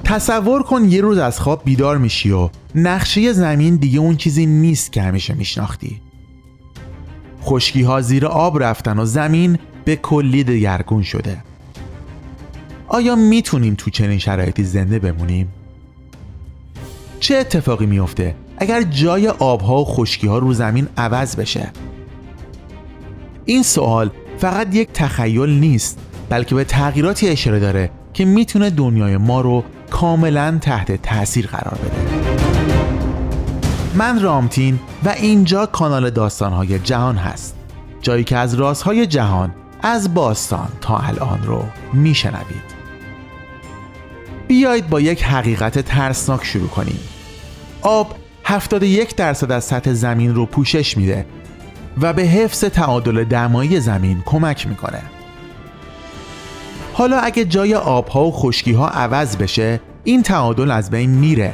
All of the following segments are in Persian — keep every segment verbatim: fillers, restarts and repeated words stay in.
تصور کن یه روز از خواب بیدار میشی و نقشه زمین دیگه اون چیزی نیست که همیشه میشناختی. خشکی ها زیر آب رفتن و زمین به کلی دگرگون شده. آیا میتونیم تو چنین شرایطی زنده بمونیم؟ چه اتفاقی میفته اگر جای آبها و خشکی ها رو زمین عوض بشه؟ این سوال فقط یک تخیل نیست، بلکه به تغییراتی اشاره داره که میتونه دنیای ما رو کاملا تحت تاثیر قرار بده. من رامتین و اینجا کانال داستان‌های جهان هست، جایی که از رازهای جهان از باستان تا الان رو میشنوید. بیایید با یک حقیقت ترسناک شروع کنیم. آب هفتاد و یک درصد از سطح زمین رو پوشش میده و به حفظ تعادل دمایی زمین کمک میکنه. حالا اگه جای آبها و خشکی‌ها عوض بشه، این تعادل از بین میره.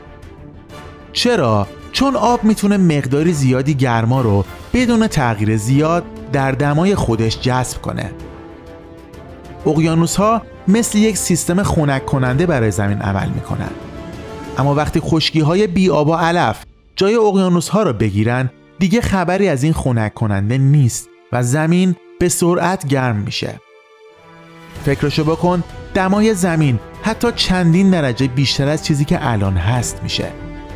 چرا؟ چون آب میتونه مقداری زیادی گرما رو بدون تغییر زیاد در دمای خودش جذب کنه. اقیانوس‌ها مثل یک سیستم خنک کننده برای زمین عمل میکنن. اما وقتی خشکی‌های بی آب و علف جای اقیانوس‌ها رو بگیرن، دیگه خبری از این خنک کننده نیست و زمین به سرعت گرم میشه. فکرشو بکن، دمای زمین حتی چندین درجه بیشتر از چیزی که الان هست میشه.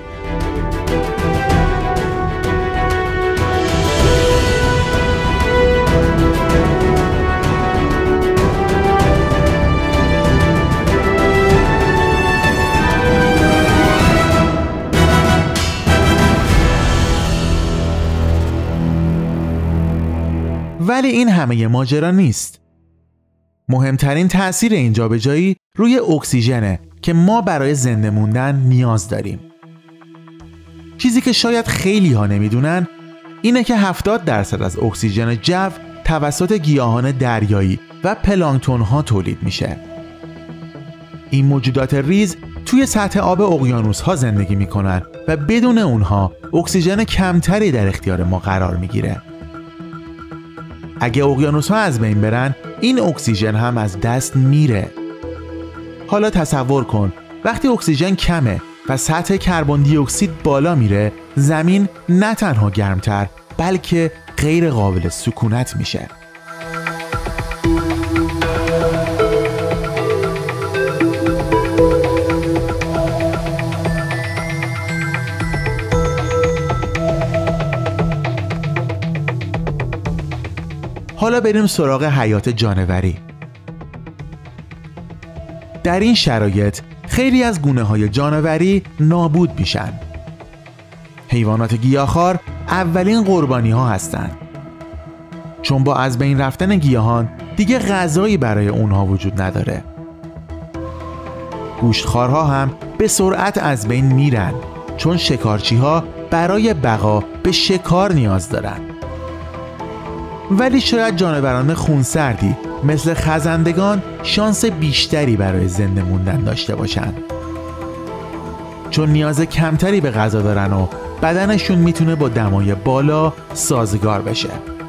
ولی این همه ماجرا نیست. مهمترین تأثیر این جابجایی روی اکسیژنه که ما برای زنده موندن نیاز داریم. چیزی که شاید خیلی ها نمیدونن اینه که هفتاد درصد از اکسیژن جو توسط گیاهان دریایی و پلانکتون ها تولید میشه. این موجودات ریز توی سطح آب اقیانوس ها زندگی میکنن و بدون اونها اکسیژن کمتری در اختیار ما قرار میگیره. اگه اقیانوس‌ها از بین برن، این اکسیژن هم از دست میره. حالا تصور کن وقتی اکسیژن کمه و سطح کربن دی اکسید بالا میره، زمین نه تنها گرمتر بلکه غیر قابل سکونت میشه. حالا بریم سراغ حیات جانوری. در این شرایط خیلی از گونه‌های جانوری نابود میشن. حیوانات گیاهخوار اولین قربانی‌ها هستند. چون با از بین رفتن گیاهان دیگه غذایی برای اونها وجود نداره. گوشتخوارها هم به سرعت از بین میرن، چون شکارچی‌ها برای بقا به شکار نیاز دارن. ولی شاید جانوران خونسردی مثل خزندگان شانس بیشتری برای زنده موندن داشته باشن، چون نیاز کمتری به غذا دارن و بدنشون میتونه با دمای بالا سازگار بشه.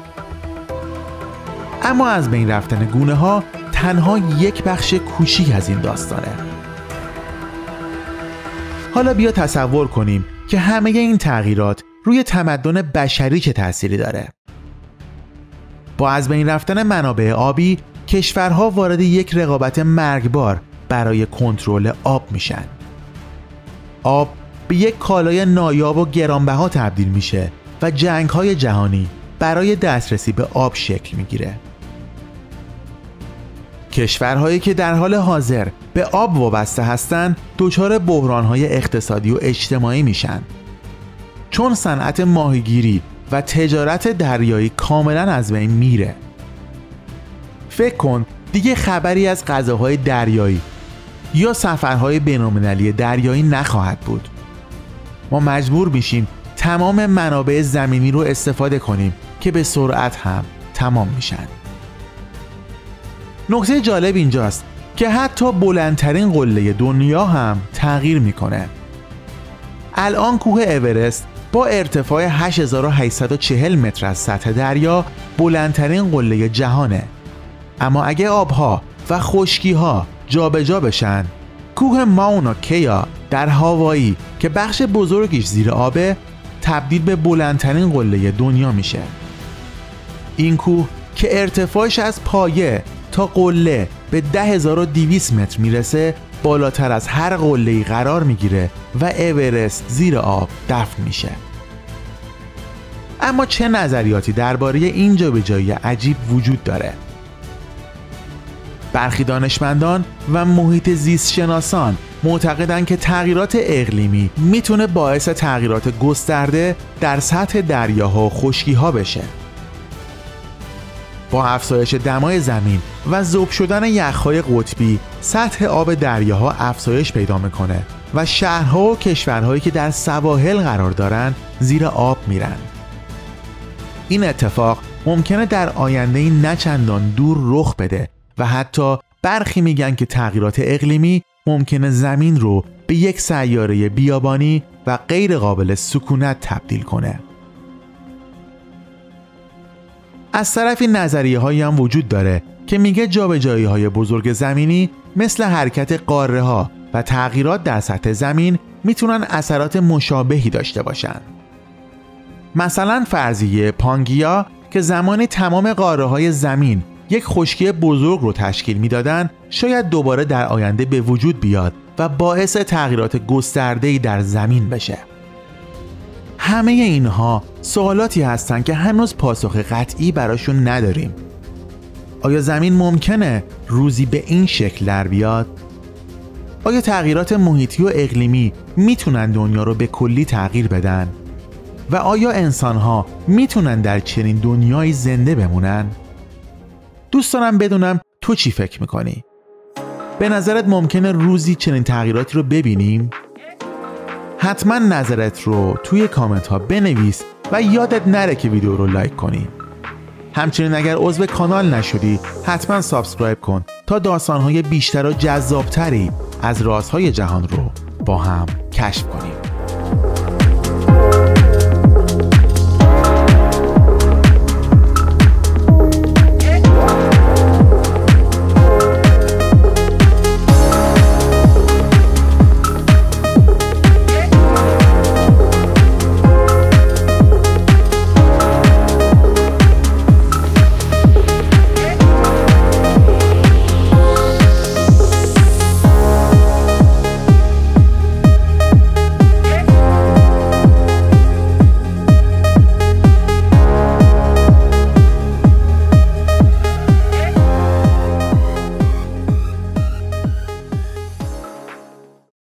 اما از بین رفتن گونه ها تنها یک بخش کوچیک از این داستانه. حالا بیا تصور کنیم که همه این تغییرات روی تمدن بشری چه تأثیری داره. با از بین رفتن منابع آبی، کشورها وارد یک رقابت مرگبار برای کنترل آب میشن. آب به یک کالای نایاب و گرانبها تبدیل میشه و جنگ‌های جهانی برای دسترسی به آب شکل میگیره. کشورهایی که در حال حاضر به آب وابسته هستند دچار بحران‌های اقتصادی و اجتماعی میشن، چون صنعت ماهیگیری و تجارت دریایی کاملا از بین میره. فکر کن دیگه خبری از غذاهای دریایی یا سفرهای بین‌المللی دریایی نخواهد بود. ما مجبور میشیم تمام منابع زمینی رو استفاده کنیم که به سرعت هم تمام میشن. نکته جالب اینجاست که حتی بلندترین قله دنیا هم تغییر میکنه. الان کوه اورست با ارتفاع هشت هزار و هشتصد و چهل متر از سطح دریا بلندترین قله جهانه. اما اگه آبها و خشکی‌ها جابجا بشن، کوه ماونا کیا در هاوایی که بخش بزرگیش زیر آبه تبدیل به بلندترین قله دنیا میشه. این کوه که ارتفاعش از پایه تا قله به ده هزار و دویست متر میرسه بالاتر از هر قله‌ای قرار میگیره و اورست زیر آب دفن میشه. اما چه نظریاتی درباره این جابجایی عجیب وجود داره؟ برخی دانشمندان و محیط زیست شناسان معتقدند که تغییرات اقلیمی میتونه باعث تغییرات گسترده در سطح دریاها و خشکی‌ها بشه. با افزایش دمای زمین و ذوب شدن یخ‌های قطبی، سطح آب دریاها افزایش پیدا میکنه و شهرها و کشورهایی که در سواحل قرار دارن زیر آب میرن. این اتفاق ممکنه در آینده نه چندان دور رخ بده و حتی برخی میگن که تغییرات اقلیمی ممکنه زمین رو به یک سیاره بیابانی و غیر قابل سکونت تبدیل کنه. از طرفی نظریه هایی هم وجود داره که میگه جابجایی های بزرگ زمینی مثل حرکت قاره ها و تغییرات در سطح زمین میتونن اثرات مشابهی داشته باشن. مثلا فرضیه پانگیا که زمانی تمام قاره های زمین یک خشکی بزرگ رو تشکیل میدادن شاید دوباره در آینده به وجود بیاد و باعث تغییرات گسترده‌ای در زمین بشه. همه اینها سوالاتی هستن که هنوز پاسخ قطعی براشون نداریم. آیا زمین ممکنه روزی به این شکل در بیاد؟ آیا تغییرات محیطی و اقلیمی میتونن دنیا رو به کلی تغییر بدن؟ و آیا انسان‌ها میتونن در چنین دنیایی زنده بمونن؟ دوست دارم بدونم تو چی فکر میکنی؟ به نظرت ممکنه روزی چنین تغییراتی رو ببینیم؟ حتما نظرت رو توی کامنت ها بنویس و یادت نره که ویدیو رو لایک کنی. همچنین اگر عضو کانال نشدی حتما سابسکرایب کن تا داستان‌های بیشتر و جذابتری از رازهای جهان رو با هم کشف کنیم.